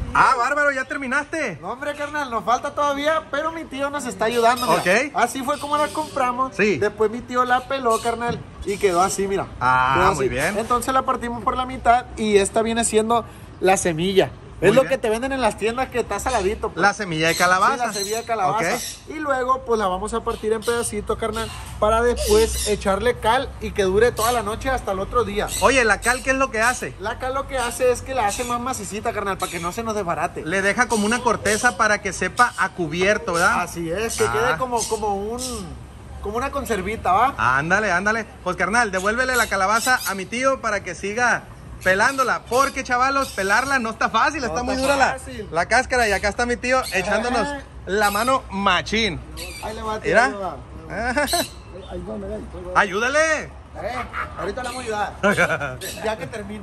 Ah, bárbaro, ¿ya terminaste? No, hombre, carnal, nos falta todavía, pero mi tío nos está ayudando, mira. Ok. Así fue como la compramos. Sí. Después mi tío la peló, carnal, y quedó así, mira. Ah, Quedó muy así. bien. Entonces la partimos por la mitad y esta viene siendo la semilla. Es Muy lo bien. que te venden en las tiendas que está saladito, pues. La semilla de calabaza. Sí, la semilla de calabaza. Ok. Y luego, pues la vamos a partir en pedacitos, carnal, para después echarle cal y que dure toda la noche hasta el otro día. Oye, ¿la cal qué es lo que hace? La cal lo que hace es que la hace más macicita, carnal, para que no se nos desbarate. Le deja como una corteza para que sepa a cubierto, ¿verdad? Así es, que quede como una conservita, ¿va? Ándale, ándale. Pues carnal, devuélvele la calabaza a mi tío para que siga pelándola. Porque, chavalos, pelarla no está fácil, está muy dura la cáscara. Y acá está mi tío echándonos la mano machín. Ahí le va, tío. Mira. Ahí le va. ¡Ayúdale! Ahorita le vamos a ayudar. Ya que termine.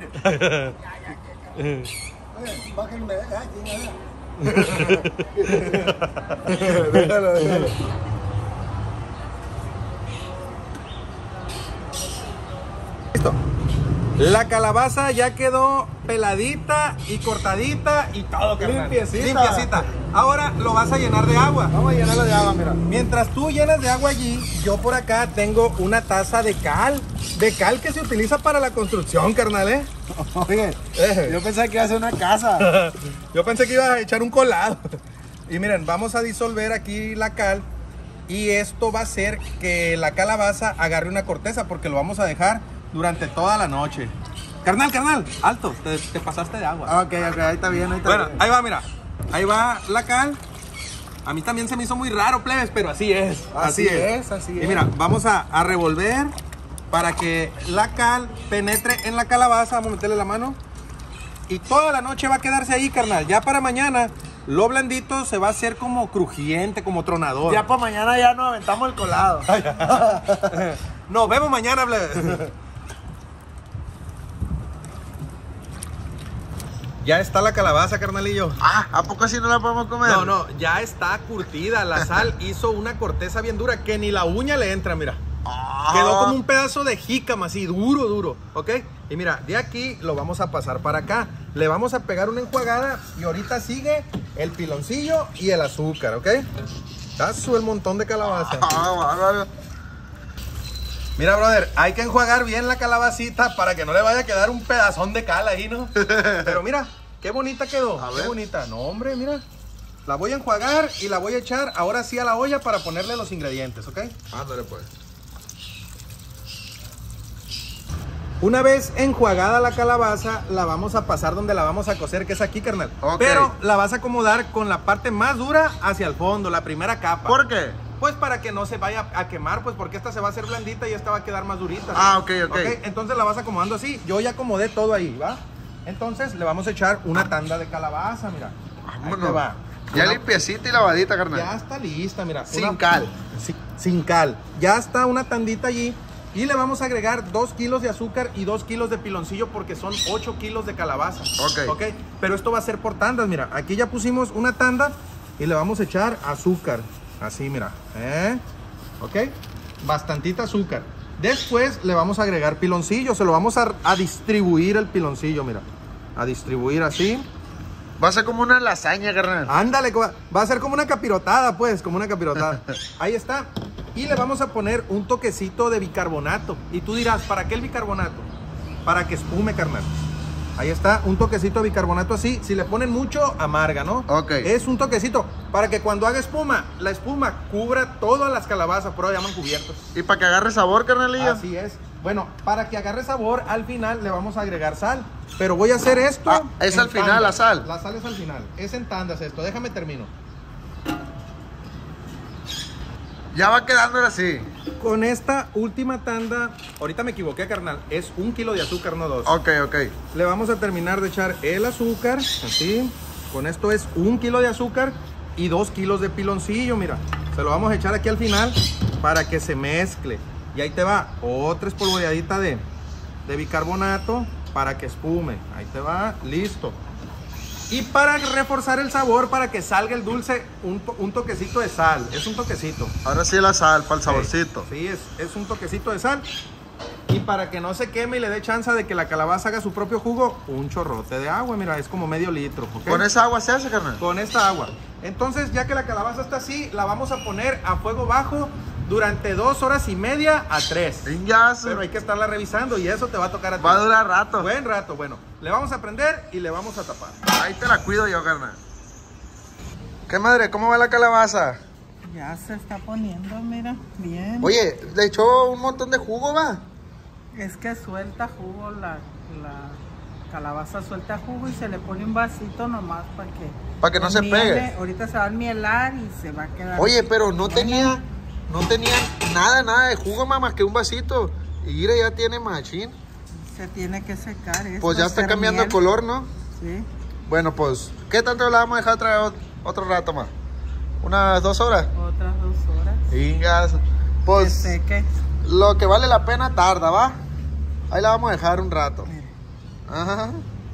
Déjalo. Listo. La calabaza ya quedó peladita y cortadita y todo, carnal. Limpiecita. Ahora lo vas a llenar de agua. Vamos a llenarlo de agua, mira. Mientras tú llenas de agua allí, yo por acá tengo una taza de cal. De cal que se utiliza para la construcción, carnal, ¿eh? Oye, yo pensaba que iba a ser una casa. Yo pensé que iba a echar un colado. Y miren, vamos a disolver aquí la cal. Y esto va a hacer que la calabaza agarre una corteza porque lo vamos a dejar durante toda la noche. Carnal, alto, te pasaste de agua. Ok, ahí está bien, Bueno, ahí va, mira. Ahí va la cal. A mí también se me hizo muy raro, plebes, pero así es. Así es. Y mira, vamos a revolver para que la cal penetre en la calabaza. Vamos a meterle la mano. Y toda la noche va a quedarse ahí, carnal. Ya para mañana, lo blandito se va a hacer como crujiente, como tronador. Ya para mañana ya nos aventamos el colado. Nos vemos mañana, plebes. Ya está la calabaza, carnalillo. ¿A poco así no la podemos comer? No, ya está curtida. La sal hizo una corteza bien dura que ni la uña le entra, mira. Quedó como un pedazo de jícama, así, duro, ¿ok? Y mira, de aquí lo vamos a pasar para acá. Le vamos a pegar una enjuagada y ahorita sigue el piloncillo y el azúcar, ¿ok? Ya sube el montón de calabaza. Mira, brother, hay que enjuagar bien la calabacita para que no le vaya a quedar un pedazón de cal ahí, ¿no? Pero mira, qué bonita quedó. Qué bonita. No, hombre, mira. La voy a enjuagar y la voy a echar ahora sí a la olla para ponerle los ingredientes, ¿ok? Ándale, pues. Una vez enjuagada la calabaza, la vamos a pasar donde la vamos a cocer, que es aquí, carnal. Ok. Pero la vas a acomodar con la parte más dura hacia el fondo, la primera capa. ¿Por qué? Pues para que no se vaya a quemar, pues porque esta se va a hacer blandita y esta va a quedar más durita. Ok. Entonces la vas acomodando así. Yo ya acomodé todo ahí, ¿va? Entonces le vamos a echar una tanda de calabaza, mira. Ahí te va. Ya limpiecita y lavadita, carnal. Ya está lista, mira. Sin cal. Sin cal. Ya está una tandita allí. Y le vamos a agregar 2 kilos de azúcar y 2 kilos de piloncillo porque son 8 kilos de calabaza. Ok. Pero esto va a ser por tandas, mira. Aquí ya pusimos una tanda y le vamos a echar azúcar. Así, mira. Ok. Bastantita azúcar. Después le vamos a agregar piloncillo. Se lo vamos a distribuir el piloncillo, mira. A distribuir así. Va a ser como una lasaña, carnal. Ándale, va a ser como una capirotada, pues, como una capirotada. Ahí está. Y le vamos a poner un toquecito de bicarbonato. Y tú dirás, ¿para qué el bicarbonato? Para que espume, carnal. Ahí está, un toquecito de bicarbonato así. Si le ponen mucho, amarga, ¿no? Ok. Es un toquecito para que cuando haga espuma, la espuma cubra todas las calabazas, pero llaman cubiertos. ¿Y para que agarre sabor, carnalillo? Así es. Bueno, para que agarre sabor, al final le vamos a agregar sal. Pero voy a hacer esto. Es al final la sal. La sal es al final. Es en tandas esto. Déjame termino. Ya va quedando así. Con esta última tanda, ahorita me equivoqué, carnal. Es 1 kilo de azúcar, no 2. Ok. Le vamos a terminar de echar el azúcar. Así. Con esto es 1 kilo de azúcar y 2 kilos de piloncillo, mira. Se lo vamos a echar aquí al final para que se mezcle. Y ahí te va otra espolvoreadita de bicarbonato para que espume. Ahí te va, listo. Y para reforzar el sabor, para que salga el dulce, un toquecito de sal. Es un toquecito. Ahora sí la sal, para el saborcito. Sí, es un toquecito de sal. Y para que no se queme y le dé chance de que la calabaza haga su propio jugo, un chorrote de agua, mira, es como medio litro, ¿okay? ¿Con esa agua se hace, carnal? Con esta agua. Entonces, ya que la calabaza está así, la vamos a poner a fuego bajo durante 2 horas y media a 3. Pero hay que estarla revisando y eso te va a tocar a ti. Va a durar rato. Buen rato, bueno. Le vamos a prender y le vamos a tapar. Ahí te la cuido yo, carnal. ¿Qué madre? ¿Cómo va la calabaza? Ya se está poniendo, mira, bien. Oye, le echó un montón de jugo, va. Es que suelta jugo, la calabaza suelta jugo y se le pone un vasito nomás para que no se pegue. Ahorita se va a mielar y se va a quedar. Oye, pero no tenía nada de jugo, mamá, que un vasito. Y mira, ya tiene machín. Se tiene que secar eso. Pues ya está cambiando el color, ¿no? Sí. Bueno, pues, ¿qué tanto la vamos a dejar traer otro rato más? ¿Unas 2 horas? Otras 2 horas. Ingas. Pues, que seque. Lo que vale la pena tarda, ¿va? Ahí la vamos a dejar un rato. Ajá.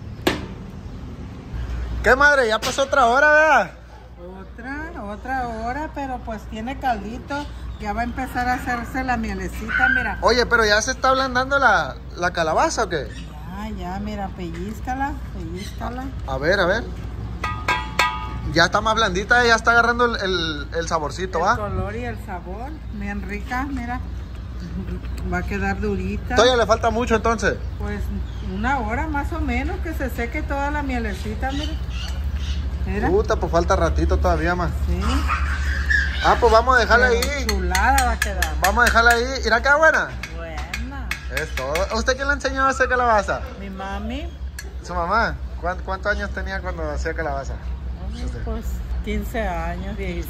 ¿Qué madre? Ya pasó otra hora, ¿verdad? Otra hora, pero pues tiene caldito. Ya va a empezar a hacerse la mielecita, mira. Oye, pero ya se está ablandando la calabaza, ¿o qué? Ya, mira, pellízcala. A ver. Ya está más blandita, ya está agarrando el saborcito, ¿va? El color y el sabor, bien rica, mira. Va a quedar durita. Todavía le falta mucho, entonces. Pues 1 hora más o menos que se seque toda la mielecita, mira. Puta, pues falta ratito todavía más. Sí. Ah, pues vamos a dejarla ahí. Chulada va a quedar. Vamos a dejarla ahí. ¿Irá queda buena? Buena. Es todo. ¿Usted quién le enseñó a hacer calabaza? Mi mami. ¿Su mamá? ¿Cuántos años tenía cuando hacía calabaza? Pues 15 años, 16.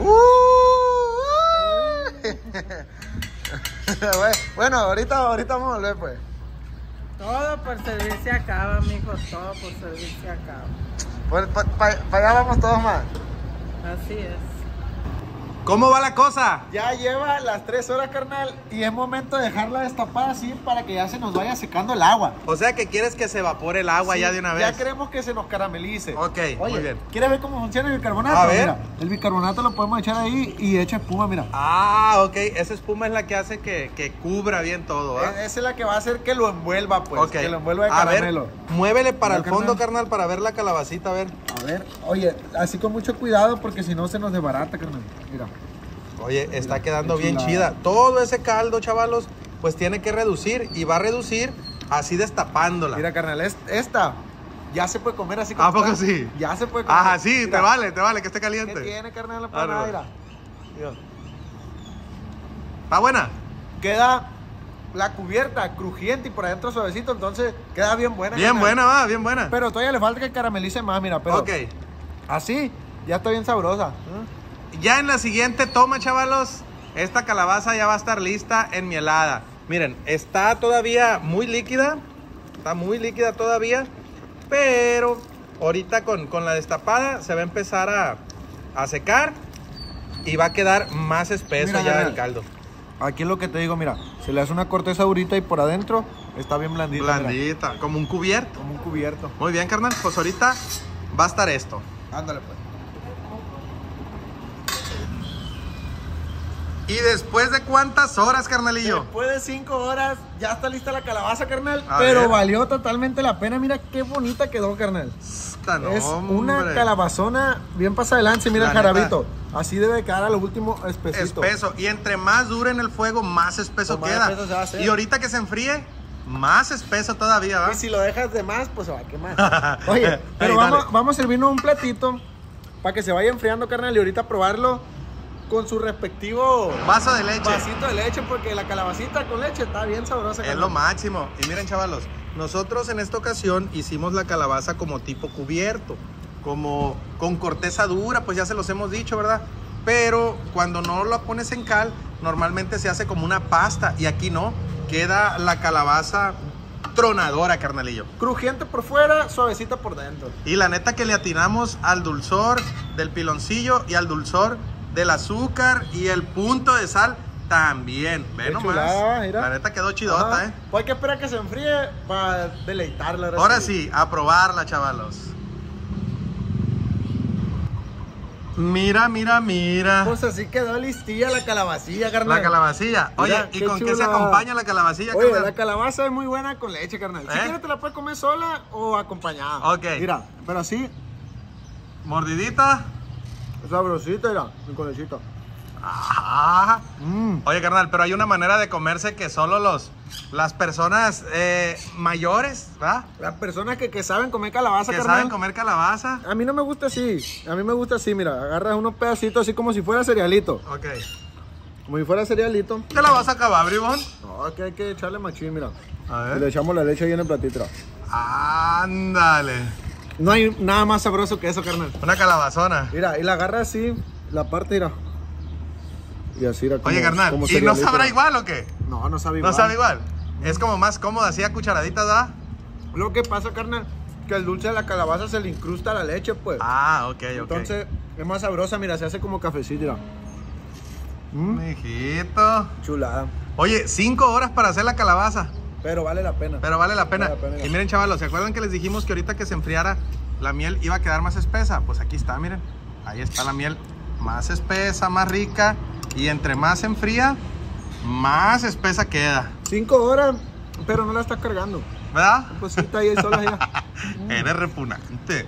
Bueno, ahorita vamos a volver, pues. Todo por servir se acaba, mijo. Todo por servir se acaba. Pues para allá vamos todos más. Así es. ¿Cómo va la cosa? Ya lleva las 3 horas, carnal, y es momento de dejarla destapada así para que ya se nos vaya secando el agua. O sea que quieres que se evapore el agua ya de una vez. Ya queremos que se nos caramelice. Ok, Oye, muy bien. ¿quieres ver cómo funciona el bicarbonato? A ver. Mira, el bicarbonato lo podemos echar ahí y echa espuma, mira. Ah, ok. Esa espuma es la que hace que cubra bien todo, ¿verdad? Esa es la que va a hacer que lo envuelva, pues. Ok. Que lo envuelva de a caramelo. ver, muévele para el Mira, fondo, carnal, para ver la calabacita, a ver. A ver, oye, así con mucho cuidado porque si no se nos desbarata, carnal. Mira. Oye, está Mira, quedando qué bien chulada. chida. Todo ese caldo, chavalos, pues tiene que reducir y va a reducir así destapándola. Mira, carnal, esta ya se puede comer así como ¿A poco está. sí? Ya se puede comer. Ajá, sí, Mira, te vale, que esté ¿qué caliente. tiene, carnal? La Claro. panada, mira. ¿Está buena? Queda la cubierta crujiente y por adentro suavecito, entonces queda bien buena. Bien carnal. buena, va, bien buena. Pero todavía le falta que caramelice más, mira, pero Ok. así ya está bien sabrosa. Ya en la siguiente toma, chavalos, esta calabaza ya va a estar lista enmielada. Miren, está todavía muy líquida. Está muy líquida todavía. Pero ahorita con la destapada se va a empezar a secar. Y va a quedar más espeso Mira, ya mira. el caldo. Aquí es lo que te digo, mira, se le hace una corteza durita y por adentro está bien blandita. mira, Blandita, como un cubierto. como un cubierto. Muy bien, carnal. Pues ahorita va a estar esto. Ándale, pues. ¿Y después de cuántas horas, carnalillo? Después de 5 horas ya está lista la calabaza, carnal. A Pero ver. valió totalmente la pena. Mira qué bonita quedó, carnal. No, Es una hombre. calabazona bien pasada de lanza. Mira La el jarabito. Así debe quedar a lo último espesito. Espeso. Y entre más dure en el fuego, más espeso Más queda. espeso se va a hacer. Y ahorita que se enfríe, más espeso todavía, ¿va? Y si lo dejas de más, pues se va a quemar. Oye, pero Ahí, dale. vamos a servirnos un platito para que se vaya enfriando, carnal, y ahorita probarlo con su respectivo Vaso de leche. vasito de leche, porque la calabacita con leche está bien sabrosa, Es carnal. lo máximo. Y miren, chavalos, nosotros en esta ocasión hicimos la calabaza como tipo cubierto, como con corteza dura, pues ya se los hemos dicho, ¿verdad? Pero cuando no la pones en cal, normalmente se hace como una pasta y aquí no, queda la calabaza tronadora, carnalillo. Crujiente por fuera, suavecita por dentro. Y la neta que le atinamos al dulzor del piloncillo y al dulzor del azúcar y el punto de sal también. Ve Qué nomás. chulada, mira. La neta quedó chidota, Ajá. Pues hay que esperar que se enfríe para deleitarla. Ahora sí, a probarla, chavalos. Mira, mira, mira. Pues así quedó listilla la calabacilla, carnal. La calabacilla. Oye, Mira, ¿y qué con qué chula. se acompaña la calabacilla, Oye, carnal? la calabaza es muy buena con leche, carnal. Si quieres te la puedes comer sola o acompañada. Ok. Mira, pero así, Mordidita. sabrosita, mira, y con lechita. Ajá. Oye, carnal, pero hay una manera de comerse que solo las personas mayores, ¿verdad? Las personas que saben comer calabaza, Que carnal. saben comer calabaza. A mí no me gusta así. A mí me gusta así, mira. Agarras unos pedacitos así como si fuera cerealito. Ok. Como si fuera cerealito. ¿Te la vas a acabar, bribón? No, es que hay que echarle machín, mira. A Y le ver. echamos la leche ahí en el platito. Ándale. No hay nada más sabroso que eso, carnal. Una calabazona. Mira, y la agarra así, la parte, mira. Y así, mira. Oye, carnal, como ¿y no cerealito. sabrá igual o qué? No, no sabe igual. ¿No sabe igual? Es como más cómodo así a cucharaditas, ¿verdad? Lo que pasa, carnal, que el dulce de la calabaza se le incrusta la leche, pues. Ah, ok, ok. Entonces, es más sabrosa, mira, se hace como cafecito, mira. Mijito. Chulada. Oye, 5 horas para hacer la calabaza. Pero vale la pena. Pero vale la pena. Vale la pena. Y miren, chavalos, ¿se acuerdan que les dijimos que ahorita que se enfriara la miel iba a quedar más espesa? Pues aquí está, miren. Ahí está la miel más espesa, más rica. Y entre más se enfría, más espesa queda. 5 horas, pero no la estás cargando. ¿Verdad? Pues sí, está ahí sola ya. Eres repugnante.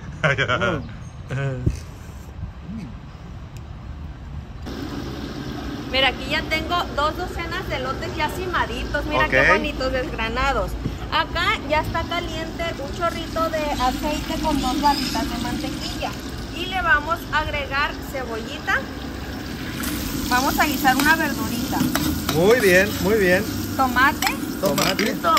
Mira, aquí ya tengo 2 docenas de elotes ya cimaditos. Mira Ok. qué bonitos, desgranados. Acá ya está caliente un chorrito de aceite con 2 barritas de mantequilla. Y le vamos a agregar cebollita. Vamos a guisar una verdurita. Muy bien, muy bien. Tomate, Tomatito.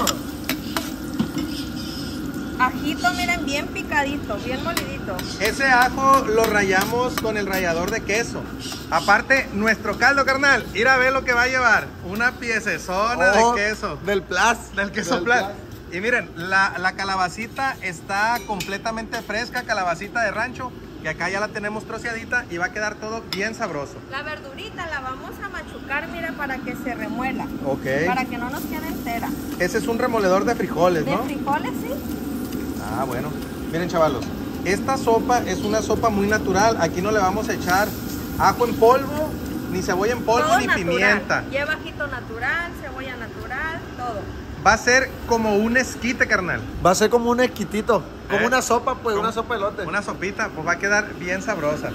ajito, miren, bien picadito, bien molidito. Ese ajo lo rallamos con el rallador de queso. Aparte, nuestro caldo, carnal, ir a ver lo que va a llevar. Una piecezona de queso. Del Plus. Del queso Plus. Y miren, la calabacita está completamente fresca, calabacita de rancho. Y acá ya la tenemos troceadita y va a quedar todo bien sabroso. La verdurita la vamos a machucar, mira, para que se remuela. Ok. Para que no nos quede entera. Ese es un remoledor de frijoles, De ¿no? frijoles, sí. Ah, bueno. Miren, chavalos, esta sopa es una sopa muy natural. Aquí no le vamos a echar ajo en polvo, ni cebolla en polvo, Todo ni natural. pimienta. Lleva ajito natural, cebolla natural, todo. Va a ser como un esquite, carnal. Va a ser como un esquitito. Como ¿Eh? una sopa, pues, Como una sopa de elote. Una sopita, pues va a quedar bien sabrosa.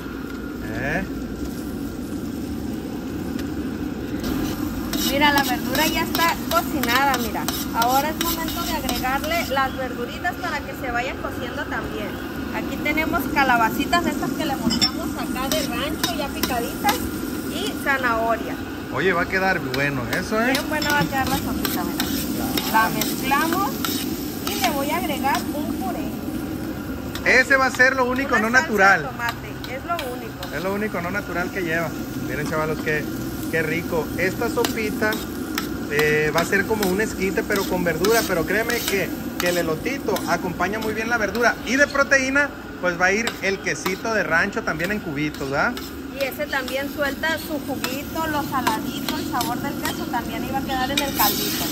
Mira, la verdura ya está cocinada, mira. Ahora es momento de agregarle las verduritas para que se vayan cociendo también. Aquí tenemos calabacitas estas que le mostramos acá de rancho, ya picaditas, y zanahoria. Oye, va a quedar bueno eso, ¿eh? Bien buena va a quedar la sopita, mira. La mezclamos y le voy a agregar un puré. Ese va a ser lo único Una no salsa natural. de tomate, es lo único. Es lo único no natural que lleva. Miren, chavalos, qué rico. Esta sopita va a ser como un esquite, pero con verdura. Pero créeme que el elotito acompaña muy bien la verdura. Y de proteína, pues va a ir el quesito de rancho también en cubitos, ¿verdad? Y ese también suelta su juguito, lo saladito, el sabor del queso también iba a quedar en el caldito.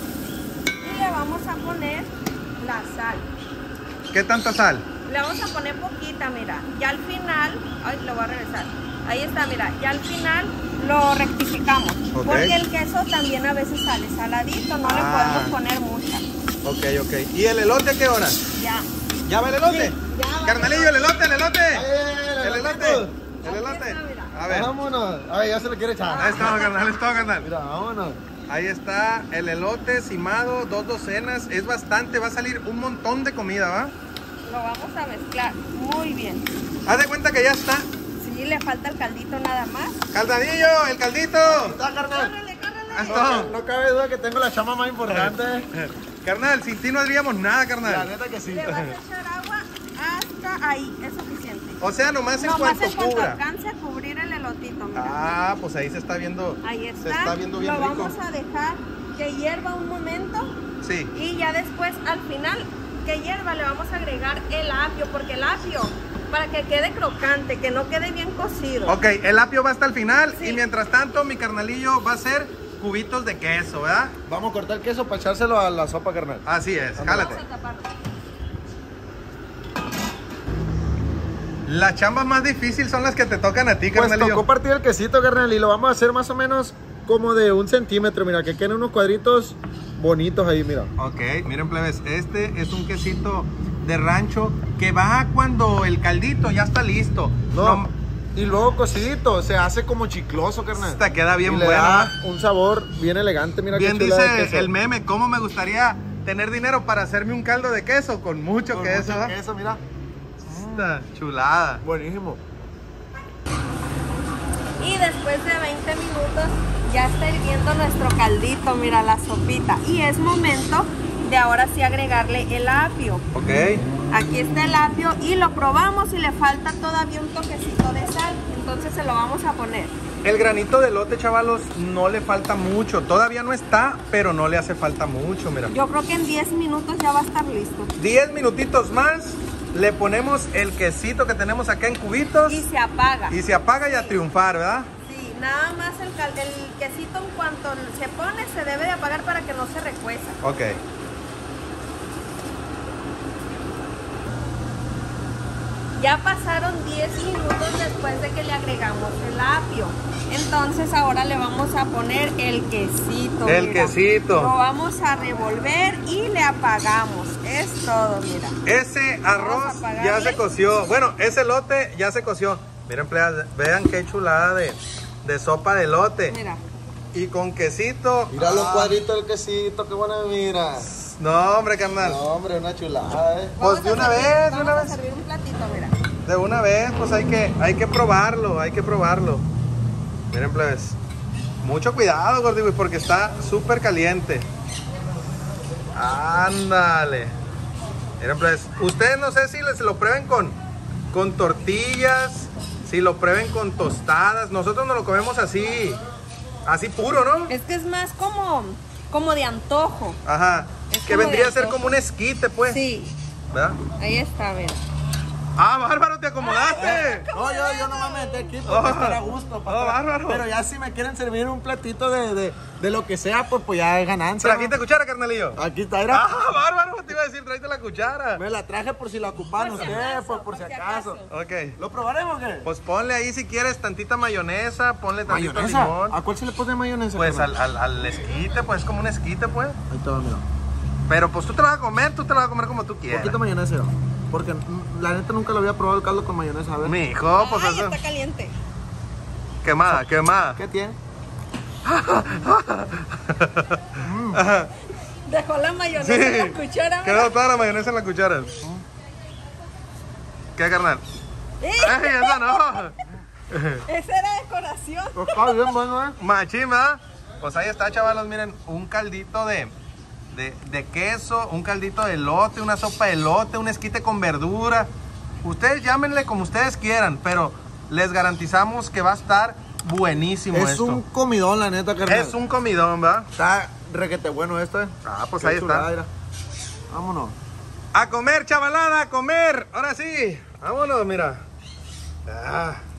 Y le vamos a poner la sal. ¿Qué tanta sal? Le vamos a poner poquita, mira. Ya al final, ay, lo voy a regresar. Ahí está, mira. Ya al final lo rectificamos. Ok. Porque el queso también a veces sale saladito, no le podemos poner mucha. Ok, ok. ¿Y el elote a qué hora? Ya. ¿Ya va el elote? Sí, ya va. Carnalillo, el elote, el elote. El El elote. El Aquí elote. está, mira. A ver. Vámonos. Ay, ya se lo quiere echar. Ahí está, carnal, ahí está, carnal. Mira, vámonos. Ahí está el elote cimado, 2 docenas. Es bastante, va a salir un montón de comida, ¿va? Lo vamos a mezclar muy bien. Haz de cuenta que ya está. Sí, le falta el caldito nada más. ¡Caldadillo, el caldito! Está, carnal. Córrele, córrele. Haz todo. No cabe duda que tengo la chama más importante. Carnal, sin ti no haríamos nada, La carnal. neta que sí. Le vas a echar agua hasta ahí, es suficiente. O sea, nomás en Nomás cuanto en cuanto cubra. alcance a cubrir el elotito, mira. Ah, pues ahí se está viendo. Ahí Se está. está viendo bien Lo rico. vamos a dejar que hierva un momento Sí. y ya después, al final, que hierva, le vamos a agregar el apio, porque el apio, para que quede crocante, que no quede bien cocido. Ok, el apio va hasta el final Sí. y mientras tanto mi carnalillo va a hacer cubitos de queso, ¿verdad? Vamos a cortar el queso para echárselo a la sopa, carnal. Así es, Vamos jálate. a taparlo. Las chambas más difíciles son las que te tocan a ti, Pues carnalillo. tocó partir el quesito, carnal, y lo vamos a hacer más o menos como de 1 centímetro. Mira, que queden unos cuadritos bonitos ahí, mira. Ok, miren, plebes, este es un quesito de rancho que va cuando el caldito ya está listo. No, y luego cocidito, se hace como chicloso, carnal. Esta queda bien y le bueno, da ¿no? un sabor bien elegante, mira Bien qué chula de dice queso. el meme, ¿cómo me gustaría tener dinero para hacerme un caldo de queso? Con mucho Con queso, mucho ¿no? queso, mira. Esta chulada. Buenísimo. Y después de 20 minutos ya está hirviendo nuestro caldito, mira la sopita. Y es momento de ahora sí agregarle el apio. Ok. Aquí está el apio y lo probamos y le falta todavía un toquecito de sal. Entonces se lo vamos a poner. El granito de elote, chavalos, no le falta mucho. Todavía no está, pero no le hace falta mucho, mira. Yo creo que en 10 minutos ya va a estar listo. 10 minutitos más, le ponemos el quesito que tenemos acá en cubitos Y se apaga. y se apaga y a triunfar, ¿verdad? Sí, nada más el quesito en cuanto se pone se debe de apagar para que no se recueza. Ok. Ya pasaron 10 minutos después de que le agregamos el apio. Entonces ahora le vamos a poner el quesito. El mira. quesito. Lo vamos a revolver y le apagamos. Es todo, mira. Ese arroz Vamos a apagarle. ya se coció. Bueno, ese elote ya se coció. Miren, empleadas, vean qué chulada de sopa de elote. Mira. Y con quesito. Mira los cuadritos del quesito, qué buena mira. No, hombre, carnal. No, hombre, una chulada, Pues de una vez, de una Vamos vez. a servir un platito, mira. De una vez, pues hay que probarlo, hay que probarlo. Miren, plebes. Mucho cuidado, gordibuy, porque está súper caliente. Ándale. Miren, plebes. Ustedes no sé si les lo prueben con tortillas, si lo prueben con tostadas. Nosotros nos lo comemos así puro, ¿no? Es que es más como de antojo. Ajá. Es Que como vendría de a ser antojo. como un esquite, pues. Sí, ¿Verdad? ahí está, mira. Ah, bárbaro, te acomodaste. No, yo nomás me metí aquí porque estar a gusto. bárbaro. Pero ya si me quieren servir un platito de lo que sea, pues ya es ganancia. ¿Trajiste ¿no? cuchara, carnalillo? Aquí está, mira. Ah, bárbaro, te iba a decir, tráete la cuchara. Me la traje por si la ocupan Por si ustedes, acaso, pues por si acaso. Ok. ¿Lo probaremos o qué? Pues ponle ahí si quieres tantita mayonesa, ponle tantito ¿Mayonesa? limón. ¿A cuál se le pone mayonesa? Pues carnal? al esquite, pues como un esquite, pues. Ahí te va, mira. Pero pues tú te la vas a comer, como tú quieras. Poquito mayonesa, mira. Porque la neta nunca lo había probado el caldo con mayonesa. A ver. Mi hijo, pues Ay, eso. está caliente. Quemada. ¿Qué tiene? Dejó la mayonesa Sí. en la cuchara. mira. Quedó toda la mayonesa en la cuchara. ¿Qué, carnal? ¡Eh! ¡Ey, esa no! Esa era decoración. Pues está bien bueno, Machín, ¿verdad? Pues ahí está, chavalos, miren, un caldito de queso, un caldito de elote, una sopa de elote, un esquite con verdura. Ustedes llámenle como ustedes quieran, pero les garantizamos que va a estar buenísimo Es esto. un comidón, la neta, carnal. Es un comidón, ¿verdad? Está requete bueno esto, Ah, pues Qué ahí chulada, está. mira. Vámonos. A comer, chavalada, a comer. Ahora sí, vámonos, mira. Ah.